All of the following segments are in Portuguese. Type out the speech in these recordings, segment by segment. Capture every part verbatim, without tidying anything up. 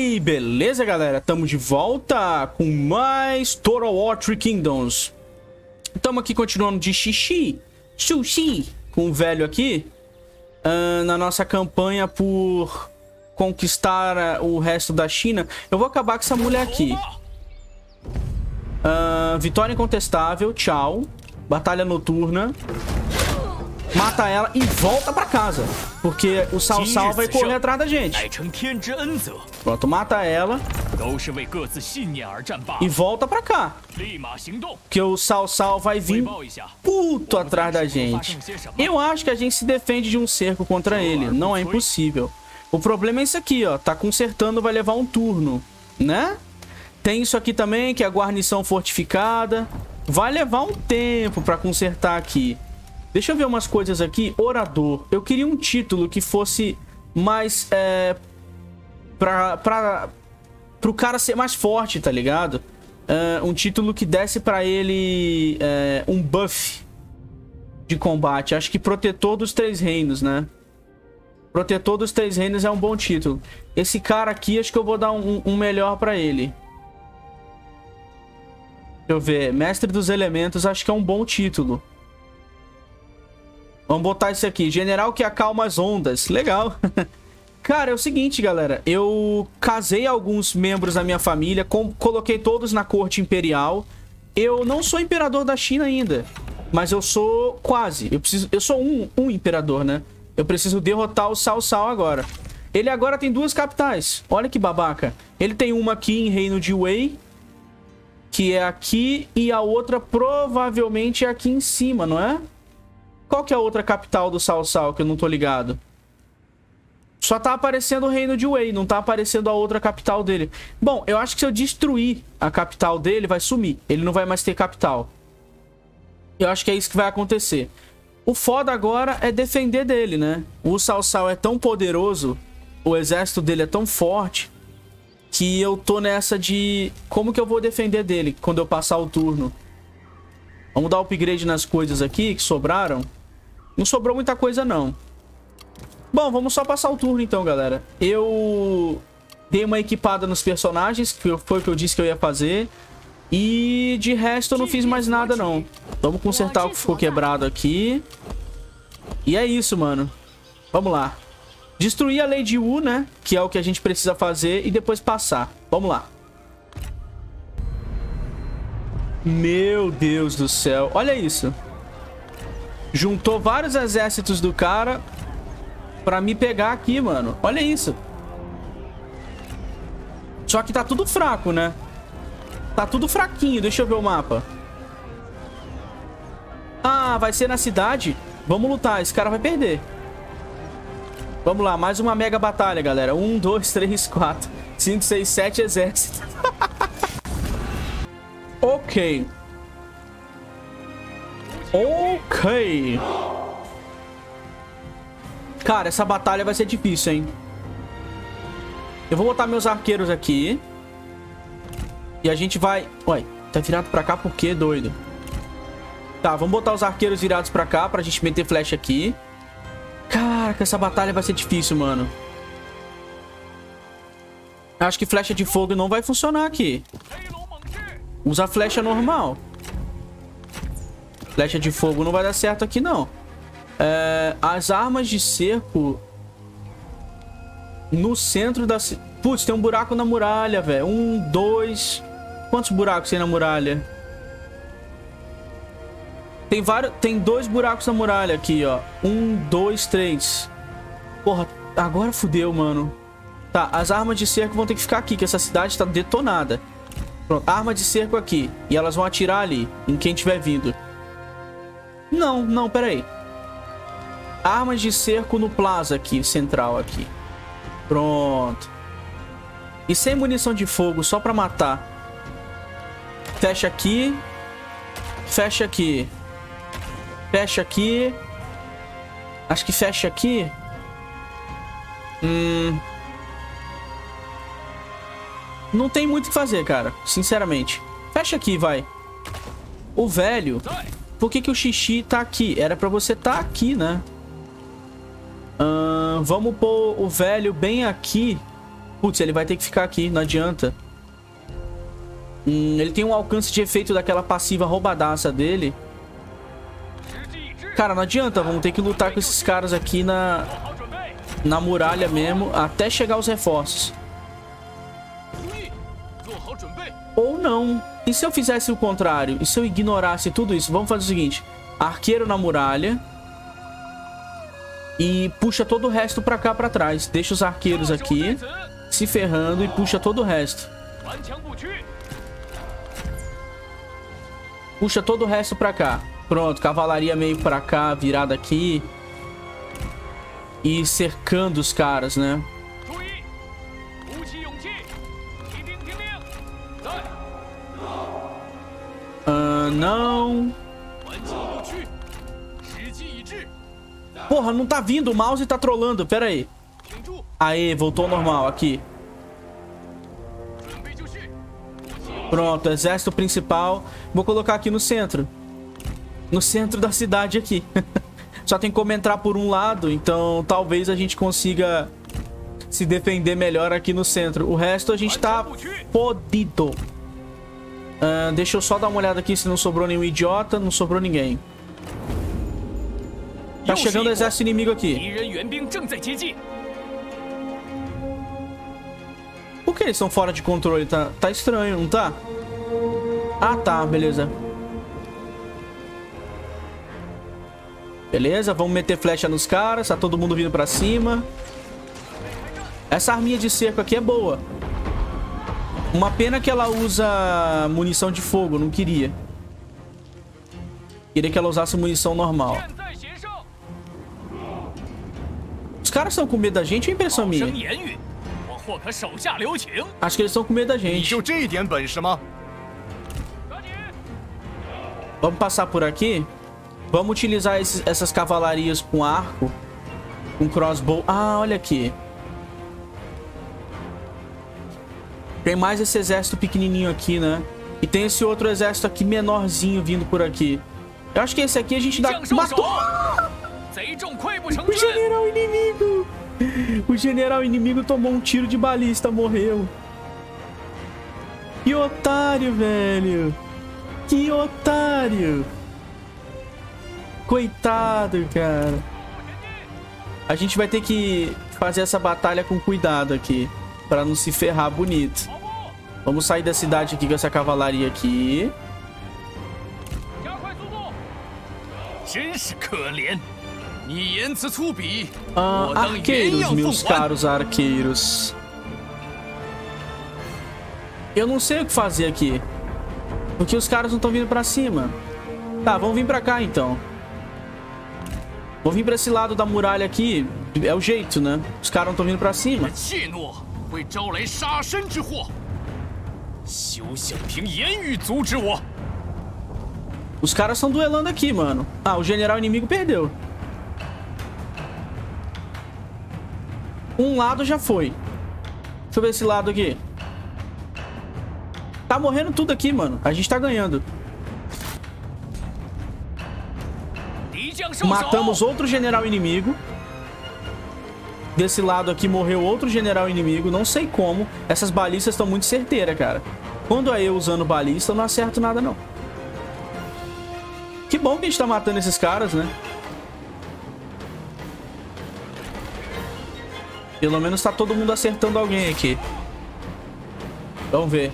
aí, beleza, galera? Tamo de volta com mais Total War Three Kingdoms. Tamo aqui continuando de xixi, sushi, com o velho aqui. Uh, na nossa campanha por conquistar uh, o resto da China. Eu vou acabar com essa mulher aqui. Uh, vitória incontestável, tchau. Batalha noturna. Mata ela e volta pra casa. Porque o Cao Cao vai correr atrás da gente. Pronto, mata ela. E volta pra cá. Que o Cao Cao vai vir puto atrás da gente. Eu acho que a gente se defende de um cerco contra ele. Não é impossível. O problema é isso aqui, ó. Tá consertando, vai levar um turno, né? Tem isso aqui também, que é a guarnição fortificada. Vai levar um tempo pra consertar aqui. Deixa eu ver umas coisas aqui. Orador. Eu queria um título que fosse mais... É, pra, pra, pro cara ser mais forte, tá ligado? É, um título que desse pra ele é, um buff de combate. Acho que Protetor dos Três Reinos, né? Protetor dos Três Reinos é um bom título. Esse cara aqui, acho que eu vou dar um, um melhor pra ele. Deixa eu ver. Mestre dos Elementos, acho que é um bom título. Vamos botar isso aqui. General que acalma as ondas. Legal. Cara, é o seguinte, galera. Eu casei alguns membros da minha família. Com, coloquei todos na corte imperial. Eu não sou imperador da China ainda. Mas eu sou quase. Eu, preciso, eu sou um, um imperador, né? Eu preciso derrotar o Cao Cao agora. Ele agora tem duas capitais. Olha que babaca. Ele tem uma aqui em Reino de Wei. Que é aqui. E a outra provavelmente é aqui em cima, não é? Qual que é a outra capital do Cao Cao que eu não tô ligado? Só tá aparecendo o Reino de Wei, não tá aparecendo a outra capital dele. Bom, eu acho que se eu destruir a capital dele, vai sumir. Ele não vai mais ter capital. Eu acho que é isso que vai acontecer. O foda agora é defender dele, né? O Cao Cao é tão poderoso, o exército dele é tão forte, que eu tô nessa de... Como que eu vou defender dele quando eu passar o turno? Vamos dar upgrade nas coisas aqui que sobraram. Não sobrou muita coisa, não. Bom, vamos só passar o turno, então, galera. Eu dei uma equipada nos personagens, que foi o que eu disse que eu ia fazer. E de resto eu não fiz mais nada, não. Vamos consertar o que ficou quebrado aqui. E é isso, mano. Vamos lá. Destruir a Lady Wu, né? Que é o que a gente precisa fazer. E depois passar. Vamos lá. Meu Deus do céu. Olha isso. Juntou vários exércitos do cara pra me pegar aqui, mano. Olha isso. Só que tá tudo fraco, né? Tá tudo fraquinho. Deixa eu ver o mapa. Ah, vai ser na cidade? Vamos lutar. Esse cara vai perder. Vamos lá. Mais uma mega batalha, galera. Um, dois, três, quatro, cinco, seis, sete exércitos. Ok. Ok. Cara, essa batalha vai ser difícil, hein? Eu vou botar meus arqueiros aqui. E a gente vai... Ué, tá virado pra cá por quê, doido? Tá, vamos botar os arqueiros virados pra cá pra gente meter flecha aqui. Caraca, essa batalha vai ser difícil, mano. Acho que flecha de fogo não vai funcionar aqui. Usa flecha normal. Flecha de fogo não vai dar certo aqui, não. É, as armas de cerco... No centro da... Putz, tem um buraco na muralha, velho. Um, dois... Quantos buracos tem na muralha? Tem vários... Tem dois buracos na muralha aqui, ó. Um, dois, três. Porra, agora fudeu, mano. Tá, as armas de cerco vão ter que ficar aqui, que essa cidade tá detonada. Pronto, arma de cerco aqui. E elas vão atirar ali, em quem tiver vindo. Não, não, pera aí. Armas de cerco no plaza aqui, central aqui. Pronto. E sem munição de fogo, só pra matar. Fecha aqui. Fecha aqui. Fecha aqui. Acho que fecha aqui. Hum... Não tem muito o que fazer, cara. Sinceramente. Fecha aqui, vai. O velho... Por que que o xixi tá aqui? Era pra você tá aqui, né? Uh, vamos pôr o velho bem aqui. Putz, ele vai ter que ficar aqui, não adianta. Hum, ele tem um alcance de efeito daquela passiva roubadaça dele. Cara, não adianta, vamos ter que lutar com esses caras aqui na, na muralha mesmo, até chegar os reforços. Ou não. E se eu fizesse o contrário? E se eu ignorasse tudo isso? Vamos fazer o seguinte. Arqueiro na muralha. E puxa todo o resto pra cá, pra trás. Deixa os arqueiros aqui se ferrando e puxa todo o resto. Puxa todo o resto pra cá. Pronto, cavalaria meio pra cá, virada aqui. E cercando os caras, né? Ah, não. Porra, não tá vindo. O mouse tá trolando. Pera aí. Aê, voltou ao normal. Aqui. Pronto, exército principal. Vou colocar aqui no centro. No centro da cidade aqui. Só tem como entrar por um lado. Então talvez a gente consiga se defender melhor aqui no centro. O resto a gente tá fodido. Uh, deixa eu só dar uma olhada aqui se não sobrou nenhum idiota. Não sobrou ninguém. Tá chegando o exército inimigo aqui. Por que eles estão fora de controle? Tá, tá estranho, não tá? Ah, tá, beleza. Beleza, vamos meter flecha nos caras. Tá todo mundo vindo pra cima. Essa arminha de cerco aqui é boa. Uma pena que ela usa munição de fogo. Não queria. Queria que ela usasse munição normal. Os caras estão com medo da gente ou é impressão minha? Acho que eles estão com medo da gente. Vamos passar por aqui. Vamos utilizar esses, essas cavalarias com arco. Com crossbow. Ah, olha aqui. Tem mais esse exército pequenininho aqui, né? E tem esse outro exército aqui menorzinho vindo por aqui. Eu acho que esse aqui a gente dá... Matou! O general inimigo! O general inimigo tomou um tiro de balista, morreu. Que otário, velho! Que otário! Coitado, cara. A gente vai ter que fazer essa batalha com cuidado aqui. Pra não se ferrar bonito. Vamos sair da cidade aqui com essa cavalaria aqui. Ah, arqueiros, meus caros arqueiros. Eu não sei o que fazer aqui. Porque os caras não estão vindo pra cima. Tá, vamos vir pra cá então. Vou vir pra esse lado da muralha aqui. É o jeito, né? Os caras não estão vindo pra cima. Os caras estão duelando aqui, mano. Ah, o general inimigo perdeu. Um lado já foi. Deixa eu ver esse lado aqui. Tá morrendo tudo aqui, mano. A gente tá ganhando. Matamos outro general inimigo. Desse lado aqui morreu outro general inimigo. Não sei como. Essas balistas estão muito certeiras, cara. Quando é eu usando balista, eu não acerto nada, não. Que bom que a gente tá matando esses caras, né? Pelo menos tá todo mundo acertando alguém aqui. Vamos ver.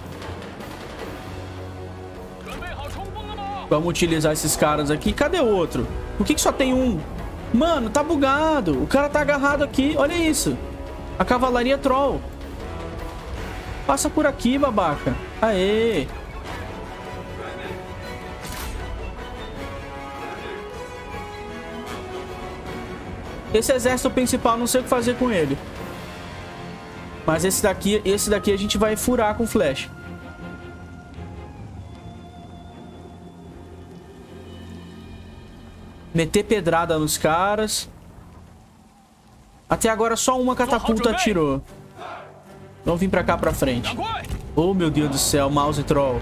Vamos utilizar esses caras aqui. Cadê o outro? Por que que só tem um? Mano, tá bugado. O cara tá agarrado aqui. Olha isso. A cavalaria troll. Passa por aqui, babaca. Aê. Esse exército principal, não sei o que fazer com ele. Mas esse daqui, esse daqui a gente vai furar com flecha. Meter pedrada nos caras. Até agora só uma catapulta atirou. Vamos vir pra cá pra frente. Oh, meu Deus do céu, mouse troll.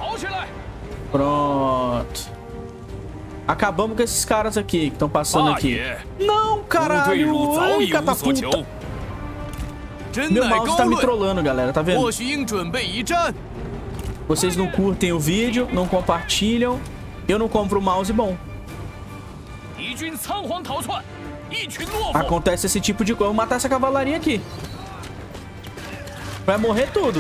Pronto. Acabamos com esses caras aqui que estão passando aqui. Não, caralho. Ai, catapulta. Meu mouse tá me trollando, galera, tá vendo? 或许应准备一战。 Vocês não curtem o vídeo, não compartilham. Eu não compro o mouse bom. 敌军仓皇逃窜，一群懦夫。 Acontece esse tipo de coisa. Vou matar essa cavalaria aqui. Vai morrer tudo.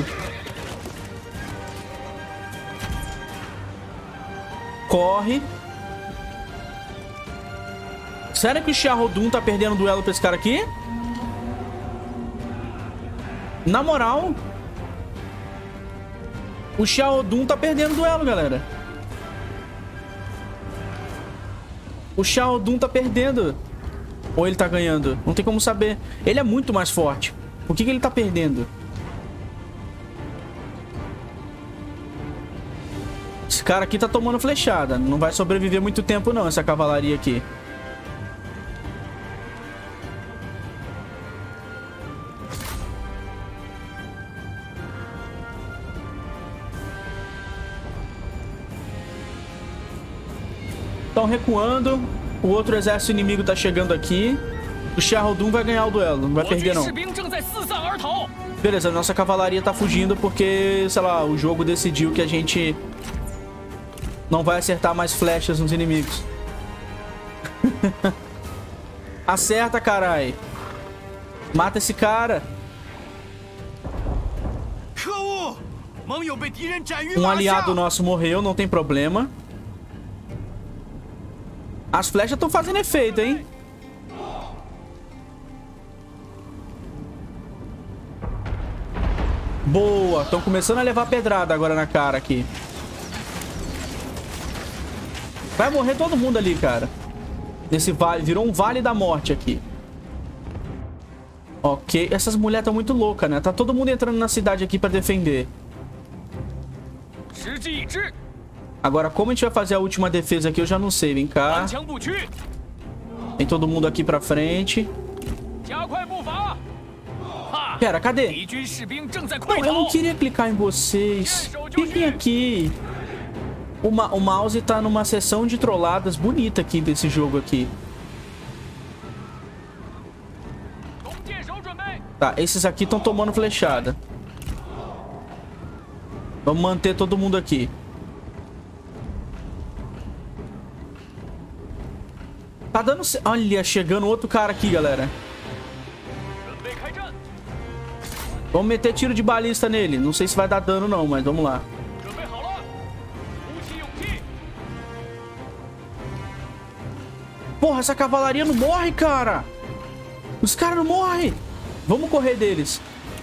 Corre. Sério que o Xiahou tá perdendo o duelo pra esse cara aqui? Na moral, o Xiahou tá perdendo o duelo, galera. O Xiahou tá perdendo. Ou ele tá ganhando? Não tem como saber. Ele é muito mais forte. Por que que ele tá perdendo? Esse cara aqui tá tomando flechada. Não vai sobreviver muito tempo não, essa cavalaria aqui. Estão recuando. O outro exército inimigo tá chegando aqui. O Xiahou vai ganhar o duelo. Não vai perder, não. Beleza, a nossa cavalaria tá fugindo porque, sei lá, o jogo decidiu que a gente não vai acertar mais flechas nos inimigos. Acerta, carai. Mata esse cara. Um aliado nosso morreu, não tem problema. As flechas estão fazendo efeito, hein? Boa, estão começando a levar pedrada agora na cara aqui. Vai morrer todo mundo ali, cara. Nesse vale, virou um vale da morte aqui. Ok, essas mulheres estão muito loucas, né? Tá todo mundo entrando na cidade aqui pra defender. Agora, como a gente vai fazer a última defesa aqui, eu já não sei. Vem cá. Vem todo mundo aqui pra frente. Pera, cadê? Não, eu não queria clicar em vocês. Fiquem aqui. O, ma o mouse tá numa sessão de trolladas bonita aqui desse jogo aqui. Tá, esses aqui estão tomando flechada. Vamos manter todo mundo aqui. Tá dando... Olha, chegando outro cara aqui, galera. Vamos meter tiro de balista nele. Não sei se vai dar dano não, mas vamos lá. Porra, essa cavalaria não morre, cara. Os caras não morrem. Vamos correr deles.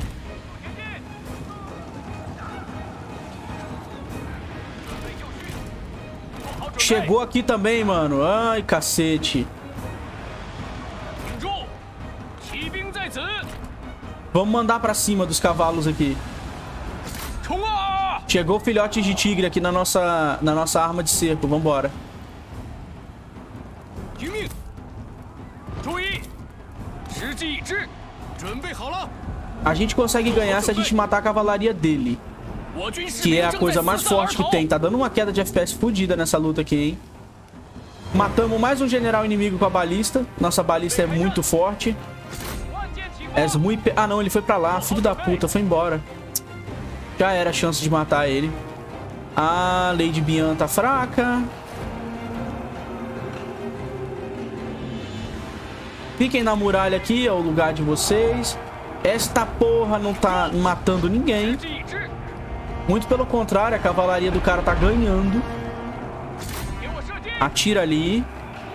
Chegou aqui também, mano. Ai, cacete. Vamos mandar pra cima dos cavalos aqui. Chegou filhote de tigre aqui na nossa, na nossa arma de cerco. Vambora. A gente consegue ganhar se a gente matar a cavalaria dele, que é a coisa mais forte que tem. Tá dando uma queda de F P S fodida nessa luta aqui, hein? Matamos mais um general inimigo com a balista. Nossa balista é muito forte. É muito... Ah, não, ele foi pra lá. Filho da puta, foi embora. Já era a chance de matar ele. A Lady Bian tá fraca. Fiquem na muralha aqui, é o lugar de vocês. Esta porra não tá matando ninguém. Muito pelo contrário, a cavalaria do cara tá ganhando. Atira ali.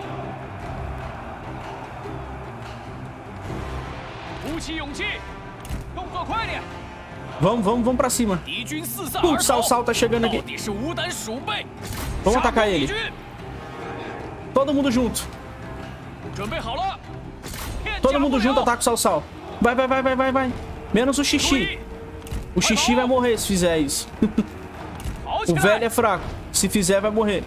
Vamos, vamos, vamos pra cima. Putz, Cao Cao tá chegando aqui. Vamos atacar ele. Todo mundo junto. Todo mundo junto, ataca o Cao Cao. Vai, vai, vai, vai, vai, vai. Menos o Xixi. O Xixi vai morrer se fizer isso. O velho é fraco. Se fizer, vai morrer.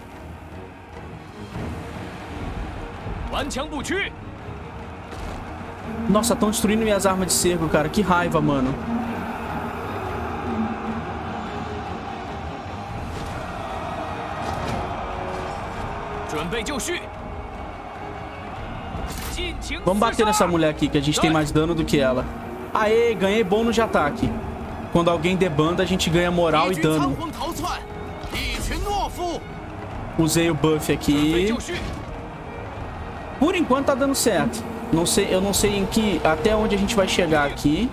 Nossa, estão destruindo minhas armas de cerco, cara. Que raiva, mano. Vamos bater nessa mulher aqui, que a gente tem mais dano do que ela. Aê, ganhei bônus de ataque. Quando alguém debanda, a gente ganha moral e dano. Usei o buff aqui. Por enquanto tá dando certo. Não sei, eu não sei em que, até onde a gente vai chegar aqui.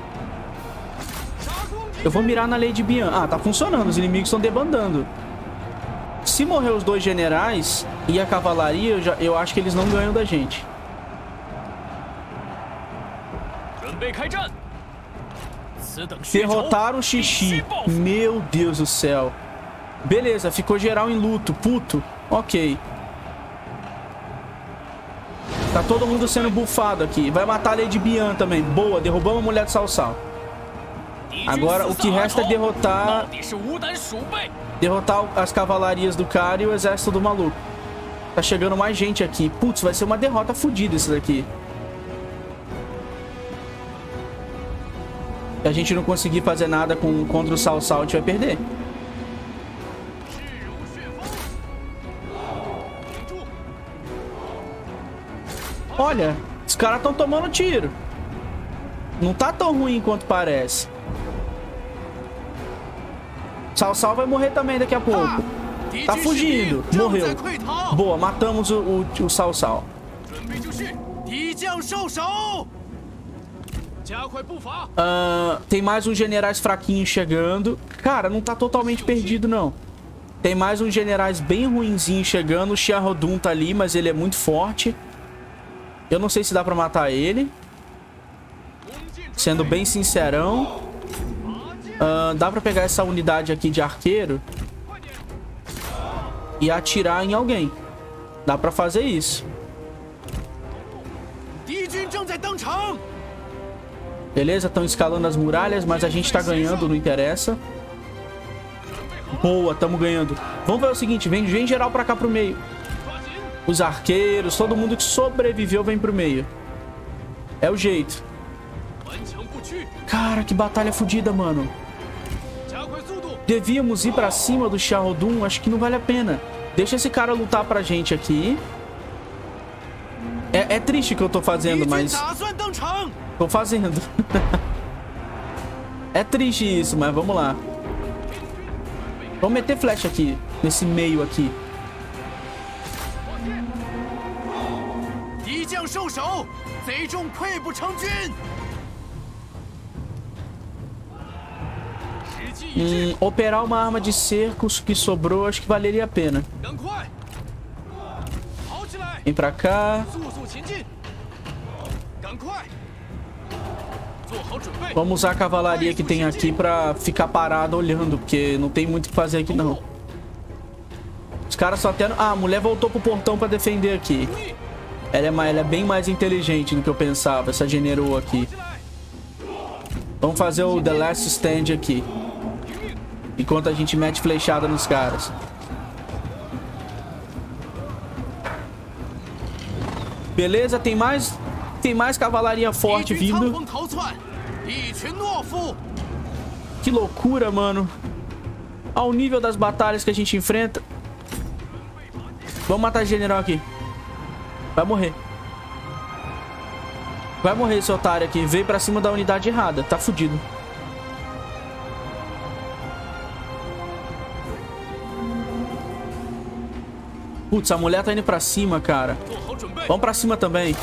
Eu vou mirar na Lady Bian. Ah, tá funcionando. Os inimigos estão debandando. Se morrer os dois generais e a cavalaria, eu, já, eu acho que eles não ganham da gente. Derrotaram o Xixi. Meu Deus do céu. Beleza, ficou geral em luto. Puto. Ok. Tá todo mundo sendo bufado aqui. Vai matar a Lady Bian também. Boa, derrubamos a mulher de Salsal. Agora o que resta é derrotar... Derrotar as cavalarias do cara e o exército do maluco. Tá chegando mais gente aqui. Putz, vai ser uma derrota fodida isso daqui. Se a gente não conseguir fazer nada com, contra o Salsal, a gente vai perder. Olha, os caras estão tomando tiro. Não tá tão ruim quanto parece. Salsal vai morrer também daqui a pouco. Tá fugindo. Morreu. Boa, matamos o, o, o Salsal. Uh, tem mais uns generais fraquinhos chegando. Cara, não tá totalmente perdido, não. Tem mais uns generais bem ruinzinhos chegando. O Xiahou tá ali, mas ele é muito forte. Eu não sei se dá pra matar ele. Sendo bem sincerão. Uh, dá pra pegar essa unidade aqui de arqueiro e atirar em alguém. Dá pra fazer isso. Beleza, estão escalando as muralhas, mas a gente tá ganhando, não interessa. Boa, tamo ganhando. Vamos ver o seguinte, vem, vem geral pra cá pro meio. Os arqueiros, todo mundo que sobreviveu vem pro meio. É o jeito. Cara, que batalha fodida, mano. Devíamos ir pra cima do Xiahou. Acho que não vale a pena. Deixa esse cara lutar pra gente aqui. É, é triste o que eu tô fazendo, mas... Tô fazendo. É triste isso, mas vamos lá. Vamos meter flecha aqui. Nesse meio aqui. Hum, operar uma arma de cerco que sobrou, acho que valeria a pena. Vem pra cá. Vamos usar a cavalaria que tem aqui pra ficar parado olhando, porque não tem muito o que fazer aqui não. Os caras só tendo... Ah, a mulher voltou pro portão pra defender aqui. Ela é, mais, ela é bem mais inteligente do que eu pensava, essa generou aqui. Vamos fazer o The Last Stand aqui. Enquanto a gente mete flechada nos caras. Beleza, tem mais... Tem mais cavalaria forte vindo. Que loucura, mano. Ao nível das batalhas que a gente enfrenta. Vamos matar esse general aqui. Vai morrer. Vai morrer esse otário aqui. Veio pra cima da unidade errada. Tá fudido. Putz, a mulher tá indo pra cima, cara. Vamos pra cima também.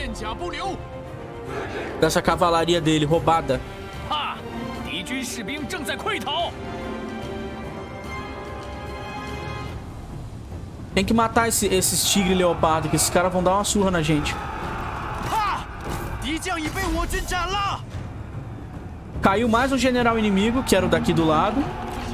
Dessa cavalaria dele, roubada. Tem que matar esse, esses tigre leopardo, que esses caras vão dar uma surra na gente. Caiu mais um general inimigo, que era o daqui do lado.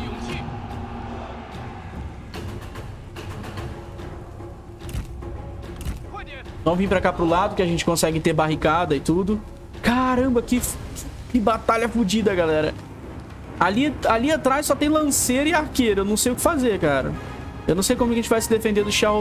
Vamos vir pra cá pro lado, que a gente consegue ter barricada e tudo. Caramba, que, que batalha fodida, galera. Ali, ali atrás só tem lanceiro e arqueiro. Eu não sei o que fazer, cara. Eu não sei como a gente vai se defender do Xiahou.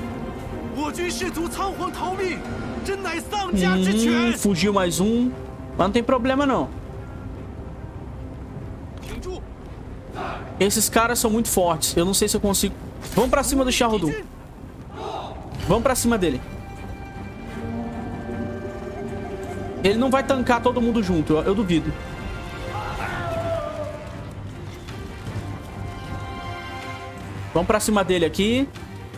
Hum, fugiu mais um. Mas não tem problema, não. Esses caras são muito fortes. Eu não sei se eu consigo... Vamos pra cima do Xiahou Dun. Vamos pra cima dele. Ele não vai tancar todo mundo junto. Eu, eu duvido. Vamos pra cima dele aqui.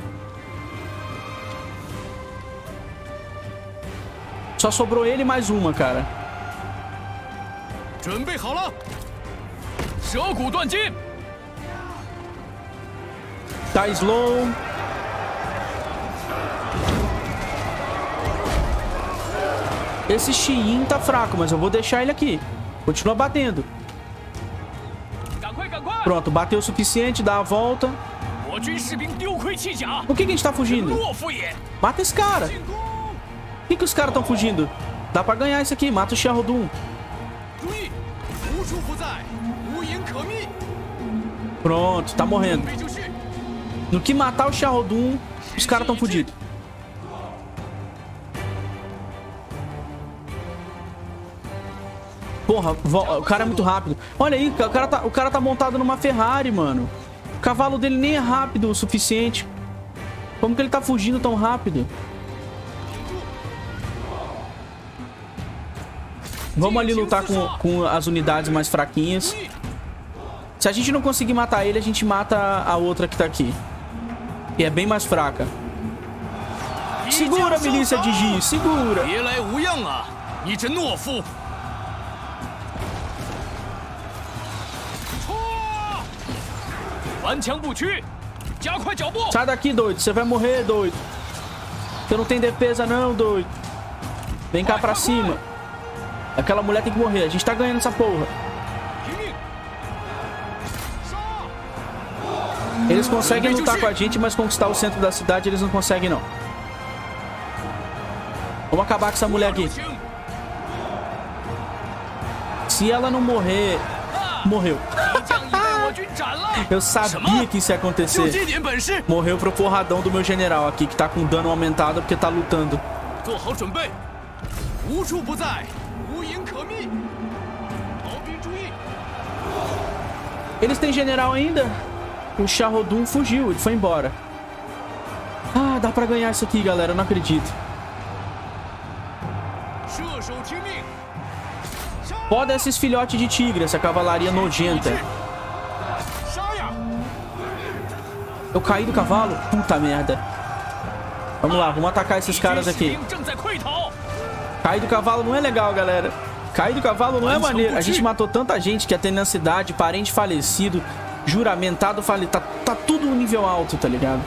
Só sobrou ele e mais uma, cara. Tá slow. Esse Xiyin tá fraco, mas eu vou deixar ele aqui. Continua batendo. Pronto, bateu o suficiente, dá a volta. Por que que a gente tá fugindo? Mata esse cara. Por que que os caras estão fugindo? Dá pra ganhar isso aqui. Mata o Xiahou Dun. Pronto, tá morrendo. No que matar o Xiahou Dun, os caras estão fugidos. Porra, o cara é muito rápido. Olha aí, o cara tá, o cara tá montado numa Ferrari, mano. O cavalo dele nem é rápido o suficiente. Como que ele tá fugindo tão rápido? Vamos ali lutar com, com as unidades mais fraquinhas. Se a gente não conseguir matar ele, a gente mata a outra que tá aqui. E é bem mais fraca. Segura, milícia de Ji, segura. Sai daqui, doido. Você vai morrer, doido. Você não tem defesa não, doido. Vem cá pra cima. Aquela mulher tem que morrer. A gente tá ganhando essa porra. Eles conseguem lutar com a gente, mas conquistar o centro da cidade eles não conseguem, não. Vamos acabar com essa mulher aqui. Se ela não morrer... Morreu. Eu sabia que isso ia acontecer. Morreu pro porradão do meu general aqui, que tá com dano aumentado porque tá lutando. Eles têm general ainda? O Xiahou Dun fugiu, ele foi embora. Ah, dá pra ganhar isso aqui, galera. Eu não acredito. Foda esses filhotes de tigre, essa cavalaria nojenta. Eu caí do cavalo? Puta merda. Vamos lá, vamos atacar esses caras aqui. Cair do cavalo não é legal, galera. Cair do cavalo não é maneiro. A gente matou tanta gente que até na cidade, parente falecido, juramentado falecido. Tá, tá tudo no nível alto, tá ligado?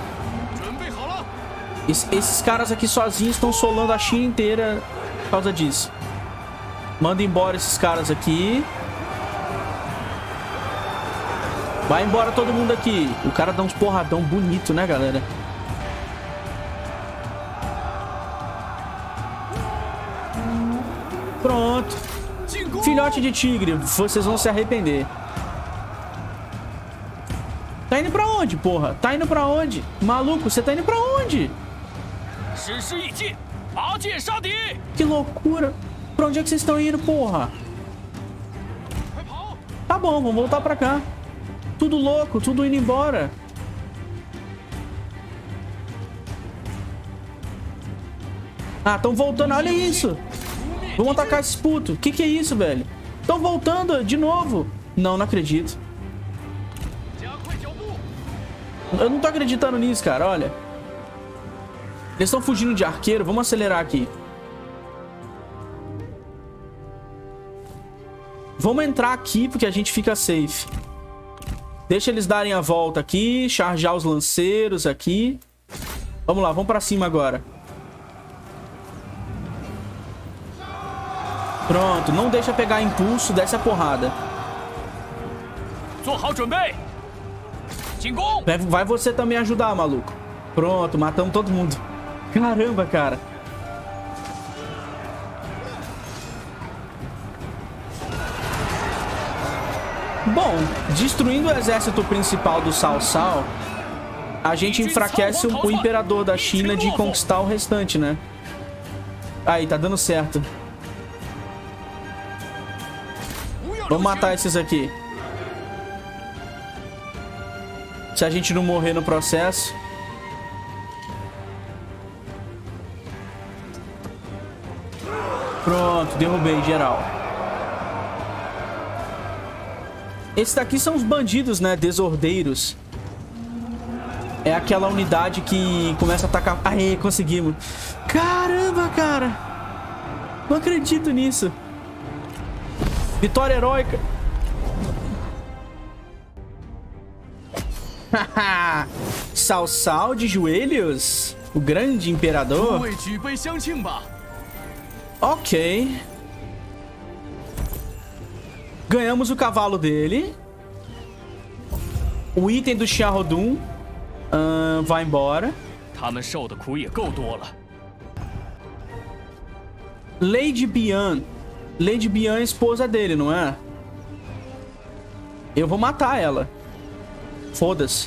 Es, esses caras aqui sozinhos estão solando a China inteira por causa disso. Manda embora esses caras aqui. Vai embora todo mundo aqui. O cara dá uns porradão bonito, né, galera? Pronto. Filhote de tigre. Vocês vão se arrepender. Tá indo pra onde, porra? Tá indo pra onde? Maluco, você tá indo pra onde? Que loucura. Pra onde é que vocês estão indo, porra? Tá bom, vamos voltar pra cá. Tudo louco, tudo indo embora. Ah, estão voltando, olha isso. Vamos atacar esses putos. Que que é isso, velho? Estão voltando de novo. Não, não acredito. Eu não tô acreditando nisso, cara, olha. Eles estão fugindo de arqueiro, vamos acelerar aqui. Vamos entrar aqui porque a gente fica safe. Deixa eles darem a volta aqui. Charjar os lanceiros aqui. Vamos lá, vamos pra cima agora. Pronto, não deixa pegar impulso, desce a porrada. Vai, vai você também ajudar, maluco. Pronto, matamos todo mundo. Caramba, cara. Bom, destruindo o exército principal do Cao Cao, a gente enfraquece o, o imperador da China de conquistar o restante, né? Aí, tá dando certo. Vamos matar esses aqui. Se a gente não morrer no processo. Pronto, derrubei geral. Esses daqui são os bandidos, né? Desordeiros. É aquela unidade que começa a atacar... Aê, conseguimos. Caramba, cara. Não acredito nisso. Vitória heróica. Cao Cao de joelhos? O grande imperador? Ok. Ganhamos o cavalo dele. O item do Xiahou Dun uh, vai embora. Lady Bian. Lady Bian é esposa dele, não é? Eu vou matar ela. Foda-se.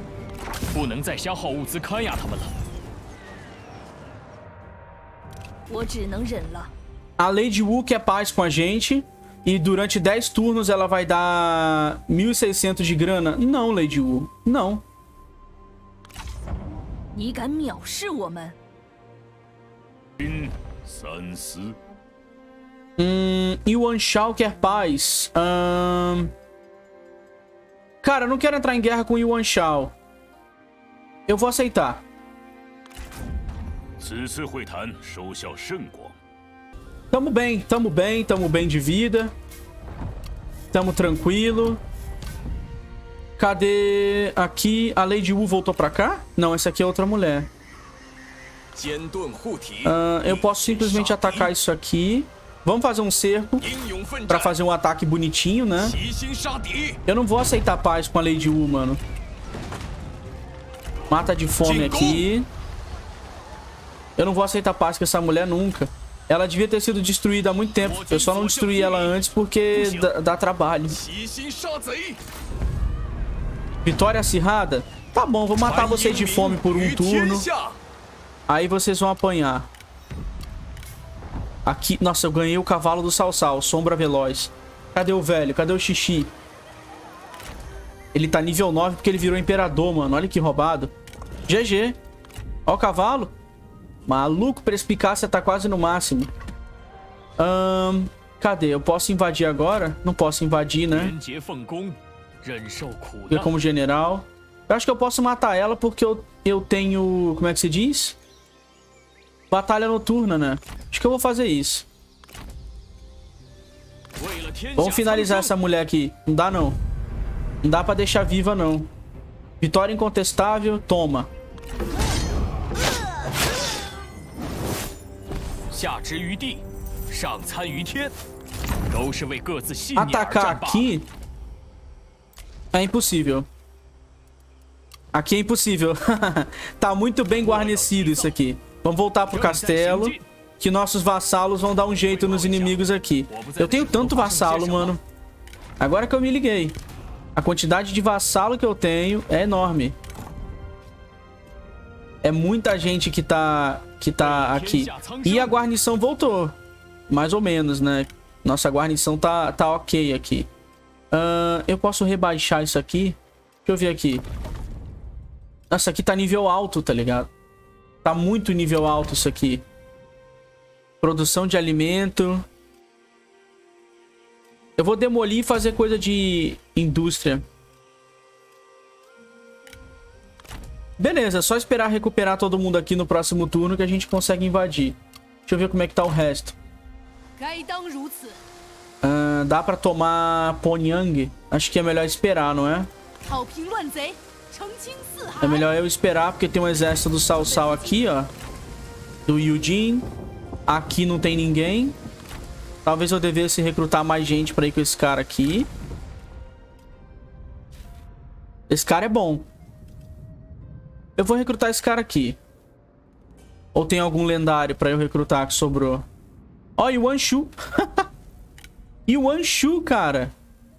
A Lady Wu quer paz com a gente. E durante dez turnos ela vai dar mil e seiscentos de grana. Não, Lady Wu. Não. Hum, Yuan Shao quer paz. Hum... Cara, eu não quero entrar em guerra com Yuan Shao. Eu vou aceitar. Tamo bem, tamo bem, tamo bem de vida. Tamo tranquilo. Cadê aqui? A Lady Wu voltou pra cá? Não, essa aqui é outra mulher. Uh, eu posso simplesmente atacar isso aqui. Vamos fazer um cerco pra fazer um ataque bonitinho, né? Eu não vou aceitar paz com a Lady Wu, mano. Mata de fome aqui. Eu não vou aceitar paz com essa mulher nunca. Ela devia ter sido destruída há muito tempo. Eu só não destruí ela antes porque dá, dá trabalho. Vitória acirrada? Tá bom, vou matar vocês de fome por um turno. Aí vocês vão apanhar. Aqui... Nossa, eu ganhei o cavalo do Cao Cao. Sombra veloz. Cadê o velho? Cadê o Xixi? Ele tá nível nove porque ele virou imperador, mano. Olha que roubado. G G. Ó o cavalo. Maluco, perspicácia tá quase no máximo. Ahn... Cadê? Eu posso invadir agora? Não posso invadir, né? Fica como general. Eu acho que eu posso matar ela porque eu, eu tenho... Como é que se diz? Batalha noturna, né? Acho que eu vou fazer isso. Vamos finalizar essa mulher aqui. Não dá, não. Não dá pra deixar viva, não. Vitória incontestável. Toma. Atacar aqui é impossível. Aqui é impossível. Tá muito bem guarnecido isso aqui. Vamos voltar pro castelo, que nossos vassalos vão dar um jeito nos inimigos aqui. Eu tenho tanto vassalo, mano. Agora que eu me liguei. A quantidade de vassalo que eu tenho é enorme. É muita gente que tá, que tá aqui. E a guarnição voltou. Mais ou menos, né? Nossa guarnição tá, tá ok aqui. Uh, eu posso rebaixar isso aqui? Deixa eu ver aqui. Nossa, aqui tá nível alto, tá ligado? Tá muito nível alto isso aqui. Produção de alimento. Eu vou demolir e fazer coisa de indústria. Beleza, só esperar recuperar todo mundo aqui no próximo turno que a gente consegue invadir. Deixa eu ver como é que tá o resto. Uh, dá pra tomar Ponyang? Acho que é melhor esperar, não é? É melhor eu esperar, porque tem um exército do Cao Cao aqui, ó. Do Yujin. Aqui não tem ninguém. Talvez eu devesse recrutar mais gente pra ir com esse cara aqui. Esse cara é bom. Eu vou recrutar esse cara aqui. Ou tem algum lendário pra eu recrutar que sobrou? Ó, Yuan Shu. Yuan Shu, cara.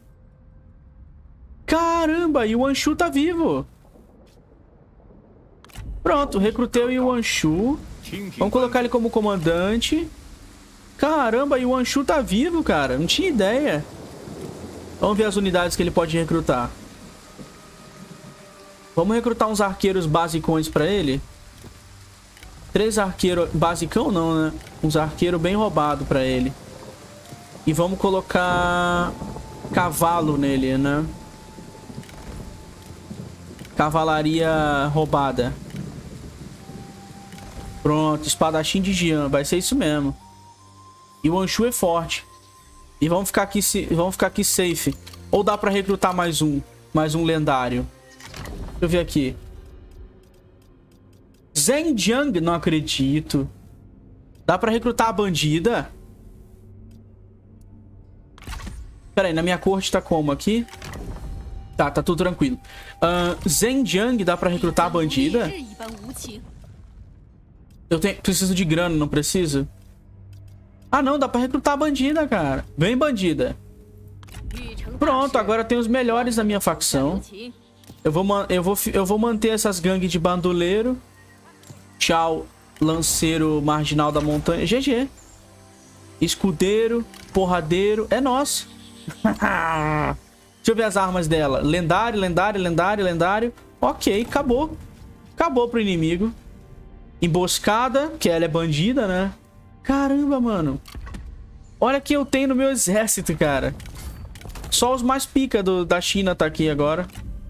Caramba, Yuan Shu tá vivo. Pronto, recrutei o Yuan Shu. Vamos colocar ele como comandante. Caramba, Yuan Shu tá vivo, cara. Não tinha ideia. Vamos ver as unidades que ele pode recrutar. Vamos recrutar uns arqueiros basicões pra ele. Três arqueiros... Basicão não, né? Uns arqueiros bem roubados pra ele. E vamos colocar... Cavalo nele, né? Cavalaria roubada. Pronto, espadachim de Jian. Vai ser isso mesmo. E o Anshu é forte. E vamos ficar aqui, vamos ficar aqui safe. Ou dá pra recrutar mais um. Mais um lendário. Deixa eu ver aqui. Zhenjiang, não acredito. Dá pra recrutar a bandida? Pera aí, na minha corte tá como aqui? Tá, tá tudo tranquilo. Uh, Zhenjiang, dá pra recrutar a bandida? Eu tenho, preciso de grana, não preciso? Ah, não, dá pra recrutar a bandida, cara. Vem, bandida. Pronto, agora tem os melhores da minha facção. Eu vou, eu vou, eu vou manter essas gangues de bandoleiro. Tchau, lanceiro marginal da montanha. G G. Escudeiro, porradeiro. É nosso. Deixa eu ver as armas dela. Lendário, lendário, lendário, lendário. Ok, acabou. Acabou pro inimigo. Emboscada, que ela é bandida, né? Caramba, mano. Olha quem eu tenho no meu exército, cara. Só os mais pica do, da China tá aqui agora.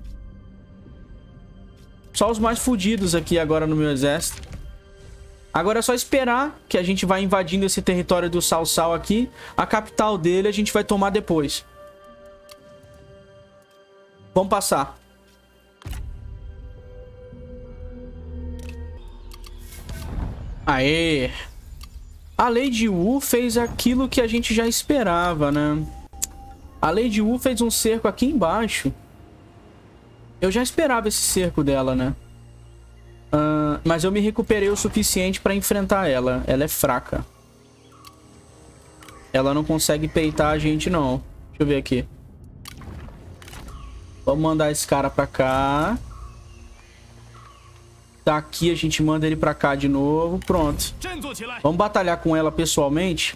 Só os mais fodidos aqui agora no meu exército. Agora é só esperar que a gente vai invadindo esse território do Cao Cao aqui. A capital dele a gente vai tomar depois. Vamos passar. Aê! A Lady Wu fez aquilo que a gente já esperava, né? A Lady Wu fez um cerco aqui embaixo. Eu já esperava esse cerco dela, né? Uh, mas eu me recuperei o suficiente pra enfrentar ela. Ela é fraca. Ela não consegue peitar a gente, não. Deixa eu ver aqui. Vamos mandar esse cara pra cá. Daqui a gente manda ele pra cá de novo. Pronto. Vamos batalhar com ela pessoalmente.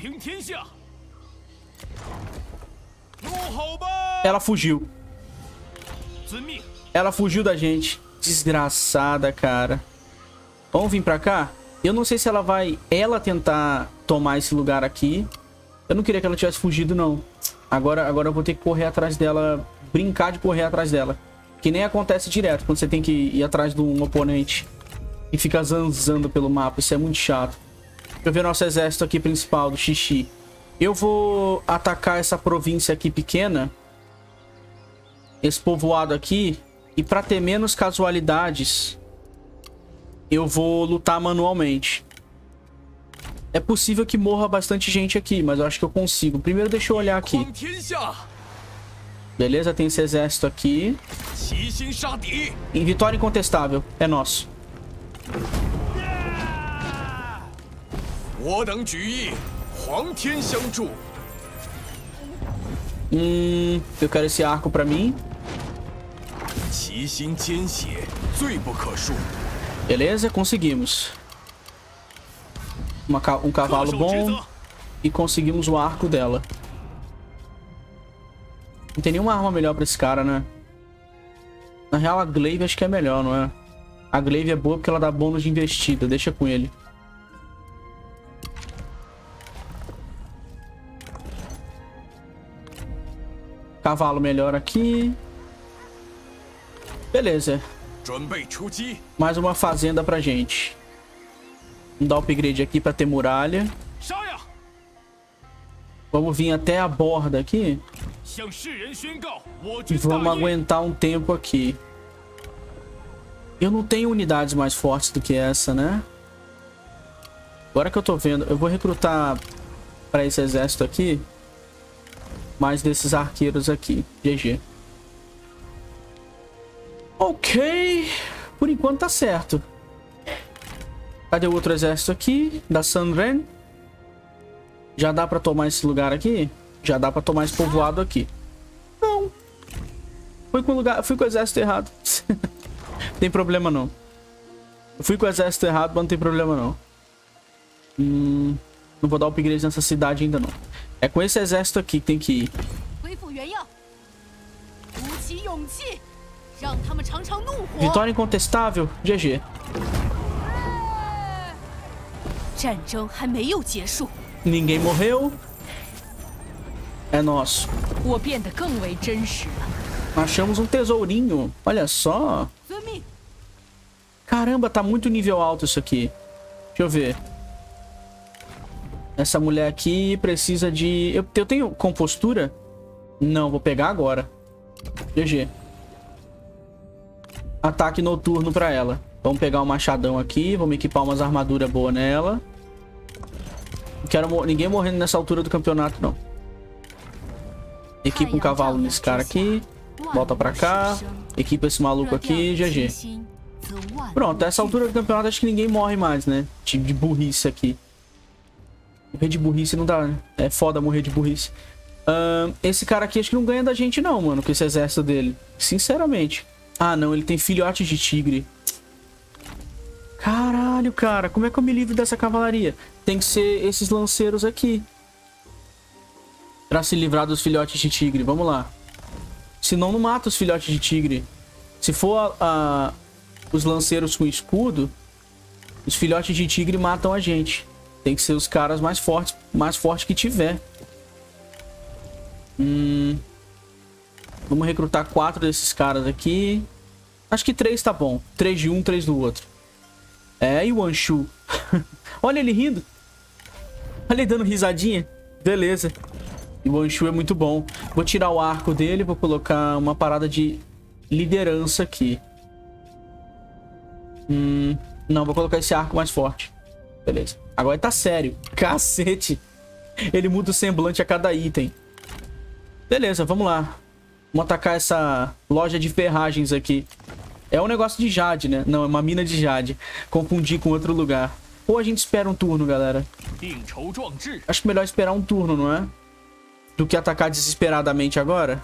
Ela fugiu. Ela fugiu da gente. Desgraçada, cara. Vamos vir pra cá? Eu não sei se ela vai... Ela tentar tomar esse lugar aqui. Eu não queria que ela tivesse fugido, não. Agora, agora eu vou ter que correr atrás dela. Brincar de correr atrás dela. Que nem acontece direto quando você tem que ir atrás de um oponente. E fica zanzando pelo mapa. Isso é muito chato. Deixa eu ver nosso exército aqui principal do Xixi. Eu vou atacar essa província aqui pequena. Esse povoado aqui. E pra ter menos casualidades, eu vou lutar manualmente. É possível que morra bastante gente aqui, mas eu acho que eu consigo. Primeiro deixa eu olhar aqui. Beleza, tem esse exército aqui. Em vitória incontestável. É nosso. Hum, eu quero esse arco pra mim. Beleza, conseguimos. Uma, um cavalo bom. E conseguimos o arco dela. Não tem nenhuma arma melhor pra esse cara, né? Na real, a Glaive acho que é melhor, não é? A Glaive é boa porque ela dá bônus de investida. Deixa com ele. Cavalo melhor aqui. Beleza. Mais uma fazenda pra gente. Vamos dar upgrade aqui pra ter muralha. Vamos vir até a borda aqui. E vamos aguentar um tempo aqui. Eu não tenho unidades mais fortes do que essa, né? Agora que eu tô vendo, eu vou recrutar pra esse exército aqui mais desses arqueiros aqui. G G. Ok. Por enquanto tá certo. Cadê o outro exército aqui? Da Sanren. Já dá pra tomar esse lugar aqui? Já dá pra tomar esse povoado aqui. Não. Fui com o lugar... Fui com o exército errado. Não tem problema não. Eu fui com o exército errado, mas não tem problema não. Hum... Não vou dar upgrade nessa cidade ainda não. É com esse exército aqui que tem que ir. Vitória incontestável. G G. Ninguém morreu. É nosso. Achamos um tesourinho. Olha só. Caramba, tá muito nível alto isso aqui. Deixa eu ver. Essa mulher aqui precisa de... Eu, eu tenho compostura? Não, vou pegar agora. G G. Ataque noturno pra ela. Vamos pegar um machadão aqui. Vamos equipar umas armaduras boas nela. Não quero mor ninguém morrendo nessa altura do campeonato, não. Equipa um cavalo nesse cara aqui. Volta pra cá. Equipa esse maluco aqui. G G. Pronto, essa altura do campeonato acho que ninguém morre mais, né? Tipo de burrice aqui. Morrer de burrice não dá, né? É foda morrer de burrice. Uh, esse cara aqui acho que não ganha da gente não, mano. Com esse exército dele. Sinceramente. Ah, não. Ele tem filhotes de tigre. Caralho, cara. Como é que eu me livro dessa cavalaria? Tem que ser esses lanceiros aqui. Pra se livrar dos filhotes de tigre. Vamos lá. Senão não mata os filhotes de tigre. Se for a, a, os lanceiros com escudo, os filhotes de tigre matam a gente. Tem que ser os caras mais fortes, mais fortes que tiver. Hum, vamos recrutar quatro desses caras aqui. Acho que três tá bom. Três de um, três do outro. É, e o Anshu. Olha ele rindo. Olha ele dando risadinha. Beleza. E o Anshu é muito bom. Vou tirar o arco dele. Vou colocar uma parada de liderança aqui. Hum, não, vou colocar esse arco mais forte. Beleza. Agora ele tá sério. Cacete. Ele muda o semblante a cada item. Beleza, vamos lá. Vamos atacar essa loja de ferragens aqui. É um negócio de jade, né? Não, é uma mina de jade. Confundi com outro lugar. Ou a gente espera um turno, galera. Acho melhor esperar um turno, não é? Do que atacar desesperadamente agora.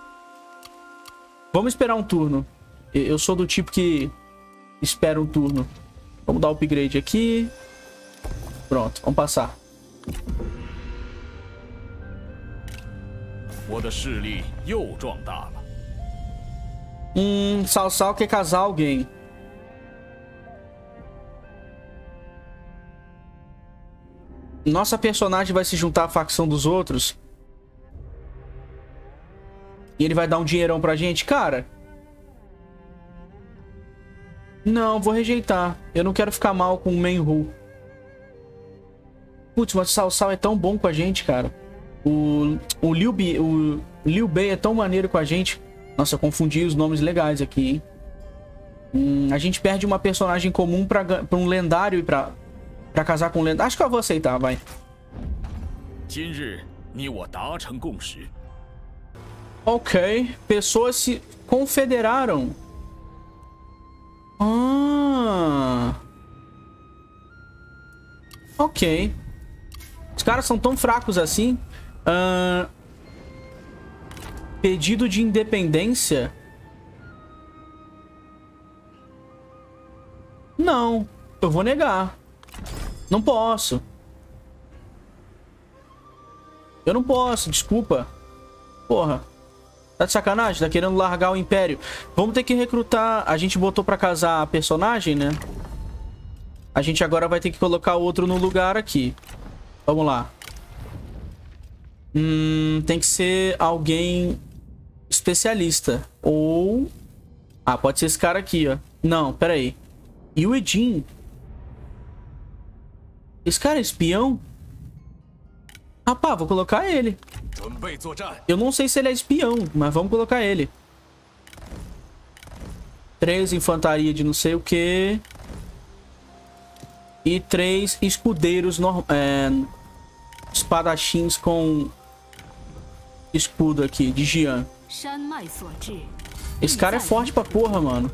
Vamos esperar um turno. Eu sou do tipo que espera um turno. Vamos dar o upgrade aqui. Pronto, vamos passar. Hum, Sal Sal quer casar alguém. Nossa personagem vai se juntar à facção dos outros. E ele vai dar um dinheirão pra gente? Cara... Não, vou rejeitar. Eu não quero ficar mal com o Menhu. Putz, mas o Sal Sal é tão bom com a gente, cara. O, o, Liu, Bi, o Liu Bei é tão maneiro com a gente. Nossa, eu confundi os nomes legais aqui, hein? Hum, a gente perde uma personagem comum pra, pra um lendário e pra, pra casar com um lendário. Acho que eu vou aceitar, vai. Ok. Pessoas se confederaram. Ah. Ok. Os caras são tão fracos assim. Uh, pedido de independência? Não. Eu vou negar. Não posso. Eu não posso, desculpa. Porra. Tá de sacanagem? Tá querendo largar o Império. Vamos ter que recrutar... A gente botou pra casar a personagem, né? A gente agora vai ter que colocar outro no lugar aqui. Vamos lá. Hum, tem que ser alguém especialista. Ou... Ah, pode ser esse cara aqui, ó. Não, pera aí. E o Edin? Esse cara é espião? Rapaz, vou colocar ele. Eu não sei se ele é espião, mas vamos colocar ele. Três infantaria de não sei o que. E três escudeiros é, espadachins com escudo aqui, de Jian. Esse cara é forte pra porra, mano.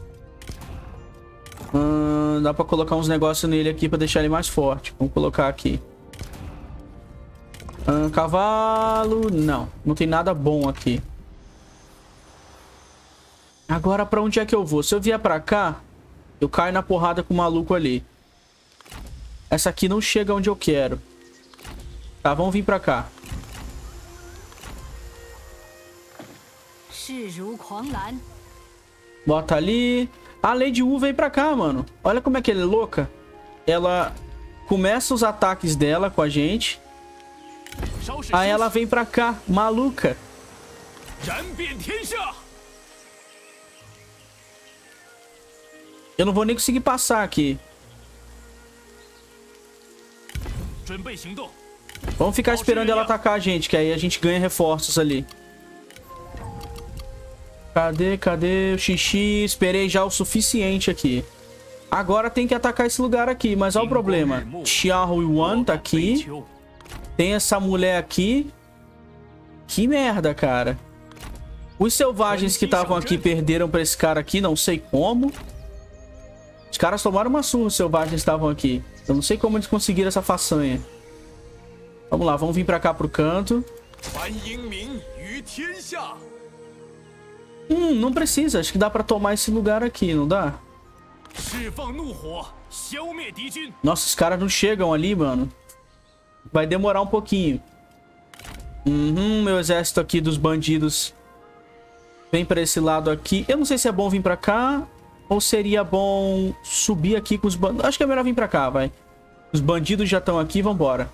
Hum, dá pra colocar uns negócios nele aqui pra deixar ele mais forte. Vamos colocar aqui. Hum, cavalo... Não, não tem nada bom aqui. Agora pra onde é que eu vou? Se eu vier pra cá, eu caio na porrada com o maluco ali. Essa aqui não chega onde eu quero. Tá, vamos vir pra cá. Bota ali. A Lady Wu veio pra cá, mano. Olha como é que ela é louca. Ela começa os ataques dela com a gente. Aí ela vem pra cá, maluca. Eu não vou nem conseguir passar aqui. Vamos ficar esperando ela atacar a gente, que aí a gente ganha reforços ali. Cadê, cadê o xixi? Esperei já o suficiente aqui. Agora tem que atacar esse lugar aqui, mas olha o problema. Xiao Yuan tá aqui. Tem essa mulher aqui. Que merda, cara. Os selvagens que estavam aqui perderam pra esse cara aqui, não sei como. Os caras tomaram uma surra, os selvagens que estavam aqui. Eu não sei como eles conseguiram essa façanha. Vamos lá, vamos vir pra cá pro canto. Hum, não precisa. Acho que dá pra tomar esse lugar aqui, não dá? Nossa, os caras não chegam ali, mano. Vai demorar um pouquinho. Uhum, meu exército aqui dos bandidos vem pra esse lado aqui. Eu não sei se é bom vir pra cá ou seria bom subir aqui com os bandidos. Acho que é melhor vir pra cá, vai. Os bandidos já estão aqui, vambora.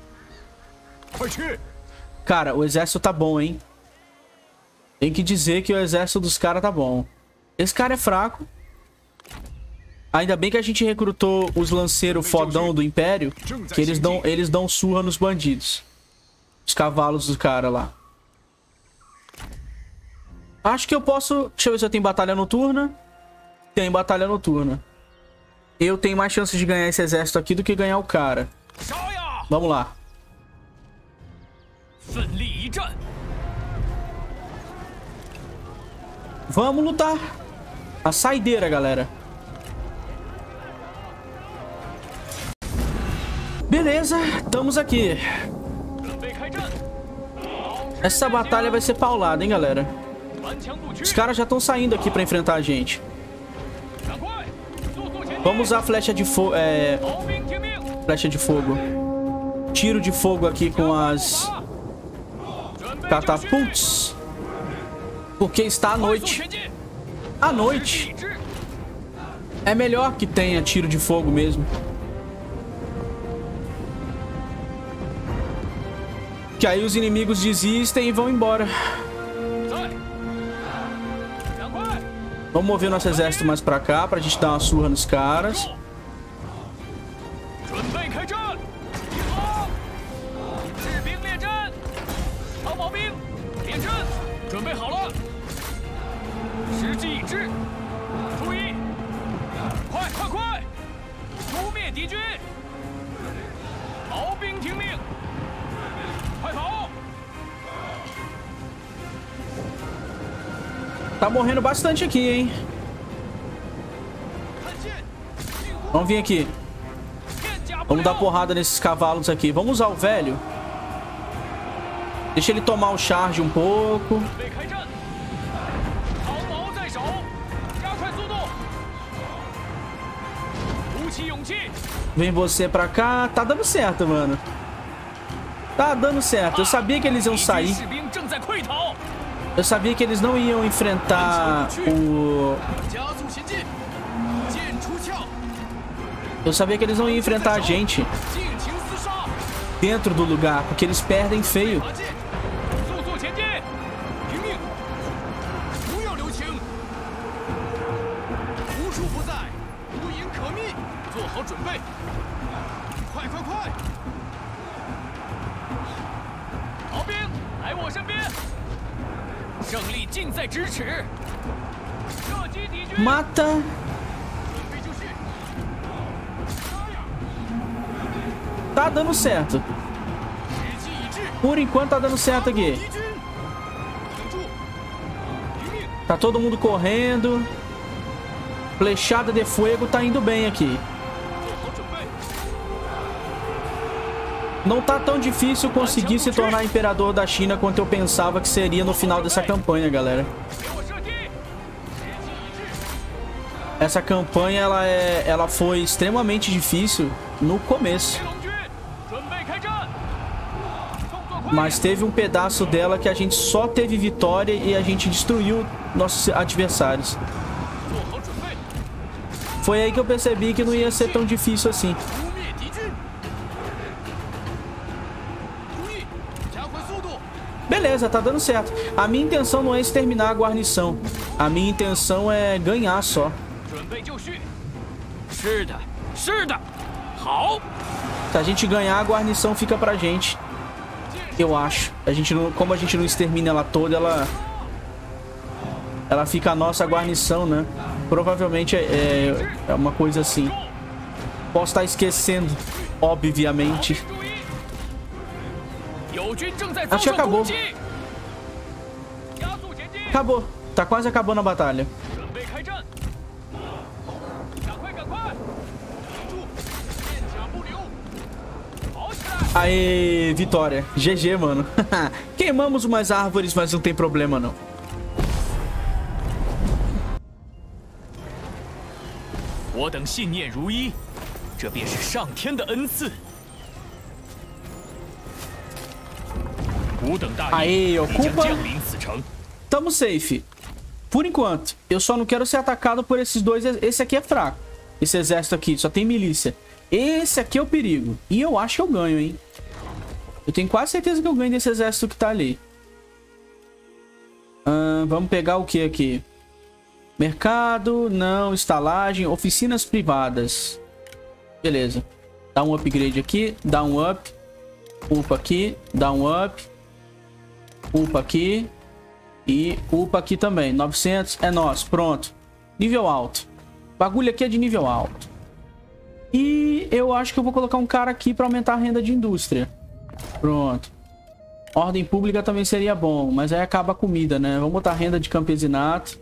Cara, o exército tá bom, hein? Tem que dizer que o exército dos caras tá bom. Esse cara é fraco. Ainda bem que a gente recrutou os lanceiros fodão do Império, que eles dão, eles dão surra nos bandidos. Os cavalos do cara lá. Acho que eu posso... Deixa eu ver se eu tenho batalha noturna. Tem batalha noturna. Eu tenho mais chances de ganhar esse exército aqui do que ganhar o cara. Vamos lá. Vamos lutar. A saideira, galera. Beleza, estamos aqui. Essa batalha vai ser paulada, hein, galera. Os caras já estão saindo aqui pra enfrentar a gente. Vamos usar flecha de fogo. É... Flecha de fogo. Tiro de fogo aqui com as catapultas. Porque está à noite. À noite é melhor que tenha tiro de fogo mesmo. Que aí os inimigos desistem e vão embora. Vamos mover nosso exército mais pra cá, pra gente dar uma surra nos caras. Tá morrendo bastante aqui, hein? Vamos vir aqui. Vamos dar porrada nesses cavalos aqui. Vamos usar o velho. Deixa ele tomar o charge um pouco. Vem você pra cá. Tá dando certo, mano. Tá dando certo. Eu sabia que eles iam sair. Eu sabia que eles não iam enfrentar o... Eu sabia que eles não iam enfrentar a gente dentro do lugar, porque eles perdem feio. Mata. Tá dando certo. Por enquanto tá dando certo aqui. Tá todo mundo correndo. Flechada de fogo tá indo bem aqui. Não tá tão difícil conseguir se tornar imperador da China quanto eu pensava que seria no final dessa campanha, galera. Essa campanha, ela, é, ela foi extremamente difícil no começo. Mas teve um pedaço dela que a gente só teve vitória e a gente destruiu nossos adversários. Foi aí que eu percebi que não ia ser tão difícil assim. Beleza, tá dando certo. A minha intenção não é exterminar a guarnição. A minha intenção é ganhar só. Se a gente ganhar, a guarnição fica pra gente. Eu acho. A gente não, como a gente não extermina ela toda, ela... Ela fica a nossa guarnição, né? Provavelmente é, é, é uma coisa assim. Posso estar esquecendo, obviamente. Acho que acabou. Acabou. Tá quase acabando a batalha. Aê, vitória. G G, mano. Queimamos umas árvores, mas não tem problema, não. Aê, ocupa. Tamo safe. Por enquanto. Eu só não quero ser atacado por esses dois. Esse aqui é fraco. Esse exército aqui só tem milícia. Esse aqui é o perigo. E eu acho que eu ganho, hein? Eu tenho quase certeza que eu ganho desse exército que tá ali. Hum, vamos pegar o que aqui? Mercado, não, estalagem, oficinas privadas. Beleza. Dá um upgrade aqui, dá um up. Upa aqui, dá um up. Upa aqui. E upa aqui também. novecentos é nosso, pronto. Nível alto. O bagulho aqui é de nível alto. E eu acho que eu vou colocar um cara aqui para aumentar a renda de indústria. Pronto. Ordem pública também seria bom, mas aí acaba a comida, né? Vamos botar renda de campesinato.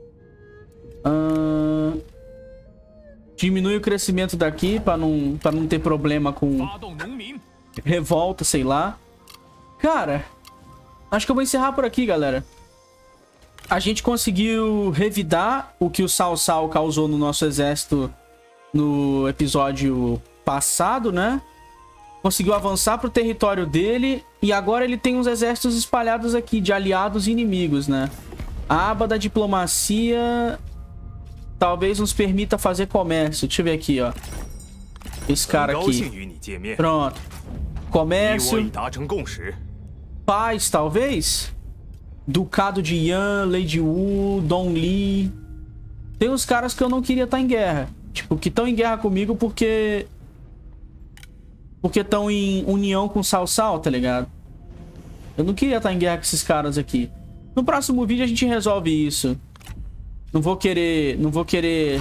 Hum... Diminui o crescimento daqui para não, para não ter problema com revolta, sei lá. Cara, acho que eu vou encerrar por aqui, galera. A gente conseguiu revidar o que o Cao Cao causou no nosso exército no episódio passado, né? Conseguiu avançar pro território dele. E agora ele tem uns exércitos espalhados aqui de aliados e inimigos, né? A aba da diplomacia talvez nos permita fazer comércio. Deixa eu ver aqui, ó. Esse cara aqui. Pronto. Comércio. Paz, talvez? Ducado de Yan, Lady Wu, Dong Li. Tem uns caras que eu não queria estar em guerra. Tipo, que estão em guerra comigo porque... Porque estão em união com o Cao Cao, tá ligado? Eu não queria estar em guerra com esses caras aqui. No próximo vídeo a gente resolve isso. Não vou querer... Não vou querer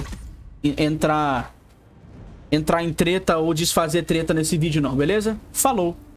entrar... Entrar em treta ou desfazer treta nesse vídeo não, beleza? Falou!